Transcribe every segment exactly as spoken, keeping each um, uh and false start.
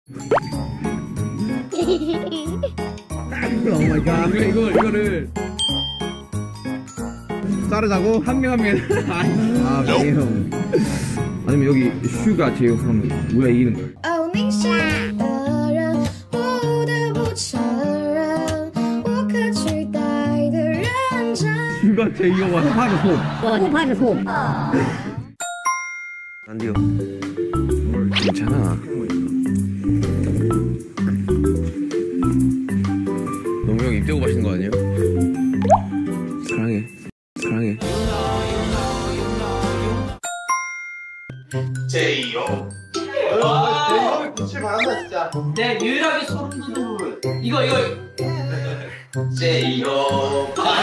오 마이 갓. 이거 이거를 자르자고 한 명 한 명. 아 매형. 아니면 여기 슈가 제육하면 우리가 이기는 걸. 슈가 제육과 파르 홈. 어, 파르 홈. 안 돼요. 괜찮아. 너무 형 입 대고 가시는 거 아니에요? 사랑해. 사랑해. 제이요. 와, 빛을 발한다 진짜. 내 유일하게 소름 돋는 부분. 이거 이거. 제이요. 아,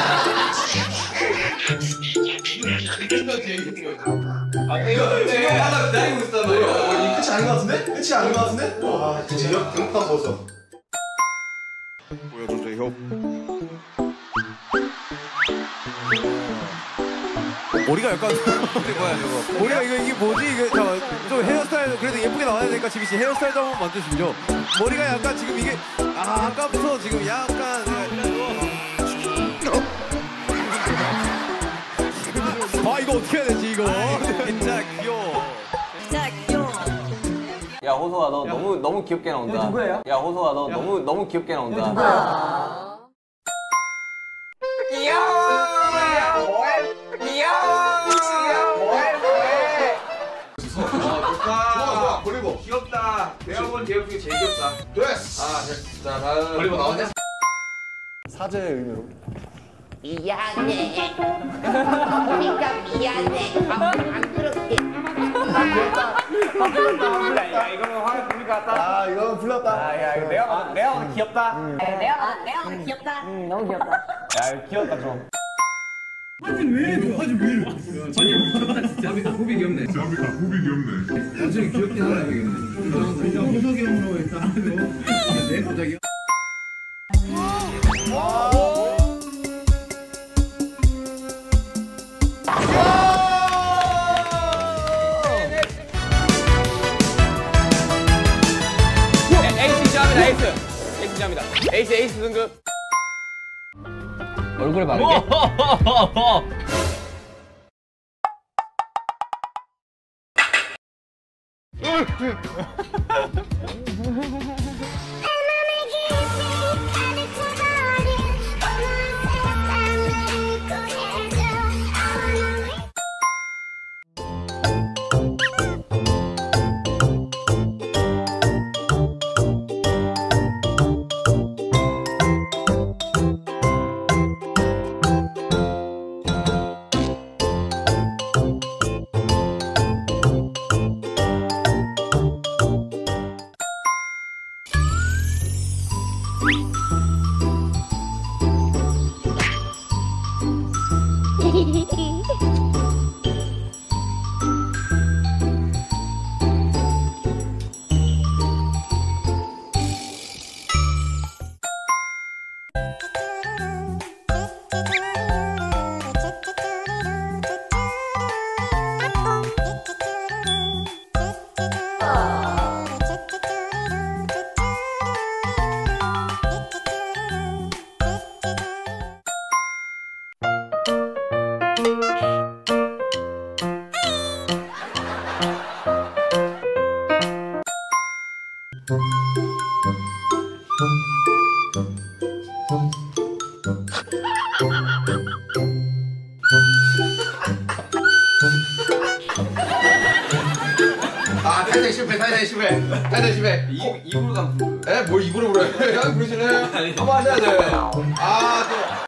이거 제이요 하나 기다리고 있단 말이야. 이 끝이 아닌 것 같은데? 끝이 아닌 것 같은데? 와, 제이요 등판 벗어. 보여줘 제이요. 머리가 약간 근데 뭐야 저거 머리가 이거 이게 뭐지 이게 잠깐 좀 헤어스타일 그래도 예쁘게 나와야 되니까 지금 씨 헤어스타일 좀 한번 만져주죠. 머리가 약간 지금 이게 아 아까부터 지금 약간 아 이거 어떻게 해야 되지 이거 진짜 귀여워. 진짜 귀여워. 야 호소아 너 야. 너무 너무 귀엽게 나온다. 이거 누구예요? 야 호소아 너 야. 너무 너무 귀엽게 나온다. 이거 누구야? 좋아, 버리고. 귀엽다. 내가 본 제육 중에 제일 귀엽다. 됐어. 아, 자, 다음. 버리고 나왔냐? 사죄의 의미로. 미안해. 우리가 미안해. 안, 안 그렇게. 야 이거는 화면 분위기 같다. 아, 이거 불렀다. 아, 야 이거 내가 내가 오늘 귀엽다. 내가, 내가 오늘 귀엽다. 응, 너무 귀엽다. 야 이거 귀엽다 좀. 하진 왜 이래? 하진 왜 이래? 아니, 진짜 호비 귀엽네. 아, 호비 귀엽네. 완전히 귀엽게 하나 해야겠네. 진짜 호석이 형으로 일단 내 갑자기. 에이스 시작합니다. 에이스. 에이스 시작합니다. 에이스 에이스 등급. 얼굴에 바르게. 아, 타이탄 실패, 타이탄 실패. 타이탄 실패. 이 입으로 감. 에? 뭘 입으로 불어요? 야, 부르실래요? 한번 하셔야 돼. 아, 또.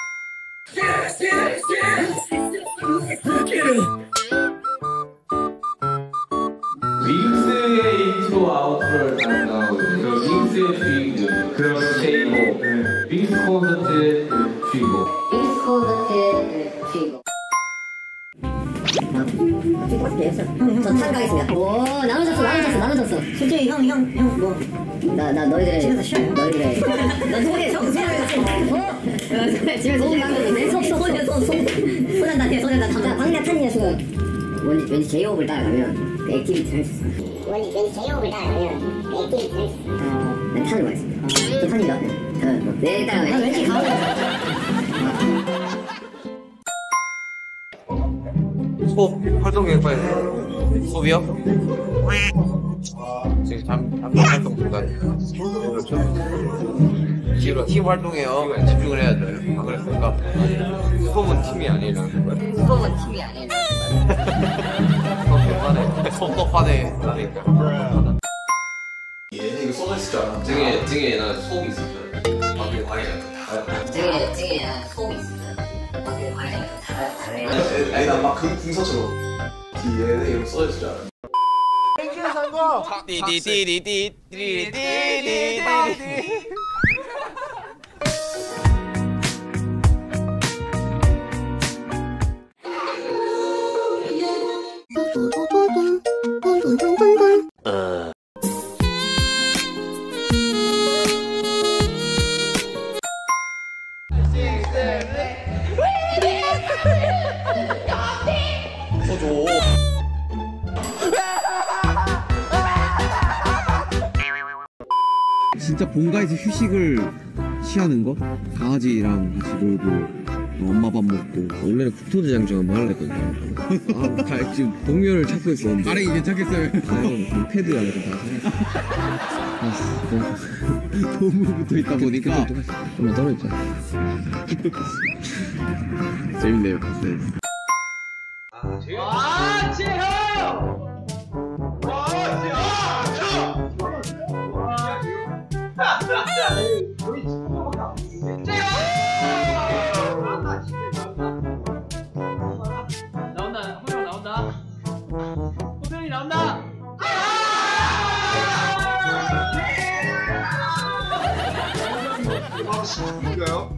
윙스의 인트로 아우트로를 담당하거든요. 그럼 윙스의 주인공, 그럼 제이모, 윙스 콘서트의 주인공. 윙스 콘서트의 주인공. 저 참가하겠습니다. 오, 나눠졌어, 나눠졌어, 나눠졌어. 솔직히 형, 형, 형, 뭐. 나, 나 너희들의. 집에서 쉬어요. 너희들의. 너 소리, 형, 소리. 어? 집에서 소리 나는데, 속, 속, 속, 속, 속. 소년단, 소년단. 자, 방나탄 녀석은 왠지, 왠지 제이홉을 따라가면 그 액티비티를 할 수 있어. 里边谁又会带来呀？没地址。哦，能看出来是？都看你了。嗯，내带来왠지 가오. 소 활동 계획 빨리 해. 소비요? 지금 잠, 잠깐 활동 중간이에요. 지금 팀 활동해요. 집중을 해야 돼요. 아, 그랬을까? 수업은 팀이 아니라는 거야. 수업은 팀이 아니라. 섭섭하네. 섭섭하네. 그러니까. 얘 이거 써져 있을 줄 알아. 등에, 등에 나 소음이 있을 줄 알아. 밖에 방해가 등에 등에 소음이 있어요. 밖에 방해가 다 아니 나막 그 궁서처럼 뒤에 이렇게 써져 있을 줄 알아. 띠디디디디디디디디디. 진짜 본가에서 휴식을 취하는 거? 강아지랑 같이 놀고 엄마 밥 먹고 원래는 국토대장정 한번 하려 했거든요. 아, 가, 지금 동료를 찾고 있었는데 아래 괜찮겠어요? 아유, 패드랑 이렇게 다 아, 너무, 너무 붙어있다 보니까 좀만 떨어지자. 재밌네요. 네. 아, 재형! 나온다, 호영 나온다. 호영이 나온다. 누가요?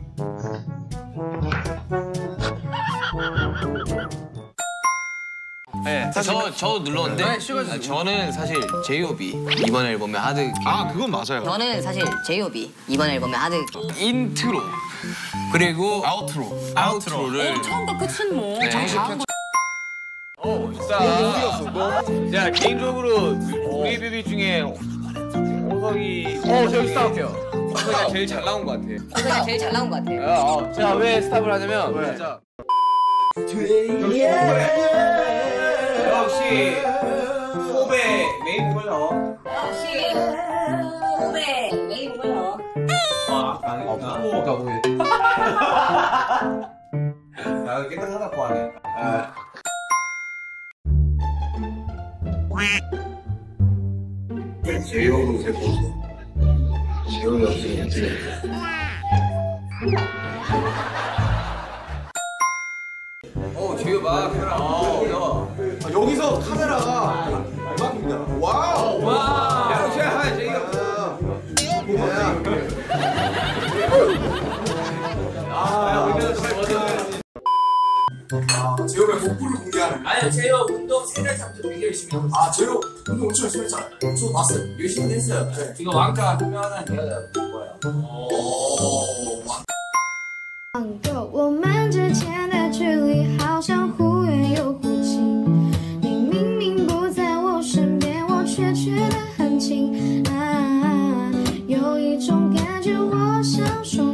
네, 저, 저도 눌렀는데 아, 저는 사실 제이오비 이번 앨범의 하드 아 그건 맞아요. 저는 사실 제이오비 이번 앨범의 하드 인트로 그리고 아우트로 아우트로를 처음과 끝은 뭐 네. 어, 일단 야 개인적으로 우리 뮤비 중에 호석이 어 저기 스탑해요. 호석이가 제일 잘 나온 것 같아. 호석이가 제일 잘 나온 것 같아. 야, 어, 제가 왜 스탑을 하냐면 네. 진짜 역시 포베 메인 곡을 넣어. 역시 후배 메인 곡을 넣어. 아, 아니구나. 포가 뭐해? 야, 깨끗하다고 하네. 아. 제이홉은 제 모습. 제이홉이 없으면 제. 어, 지금 봐, 카메라. 어, 아, 여기서 카메라가 대박입니다. 와우. 와. 야, 제가 하, 제가. 아, 우리는 진짜 멋져. 아, 제이홉의 복부를 공개하는. 아니요, 제가 운동 세 달 참부터 되게 열심히 하고 있어요. 아, 제이홉 운동 엄청 열심히 했잖아요. 저 봤어요. 열심히 했어요. 네. 이거 왕가 투명한 내가 잡은 거예요. 我们之间的距离好像忽远又忽近，你明明不在我身边，我却觉得很近啊，有一种感觉我想说。